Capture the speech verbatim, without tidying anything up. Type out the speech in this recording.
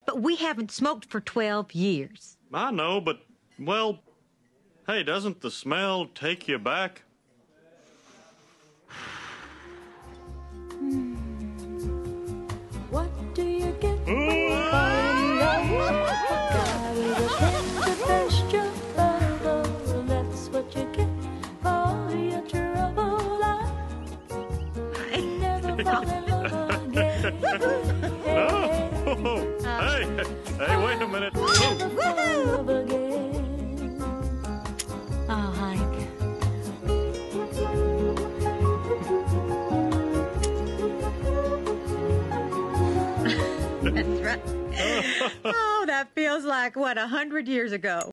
But we haven't smoked for twelve years. I know, but, well, hey, doesn't the smell take you back? What do you get when you fall in love? Gotta get the best you ever. That's what you get for your trouble. I never fall in love again. No! Hey, hey, wait a minute. Love again. Oh, Hank. That's right. Oh, that feels like, what, a hundred years ago.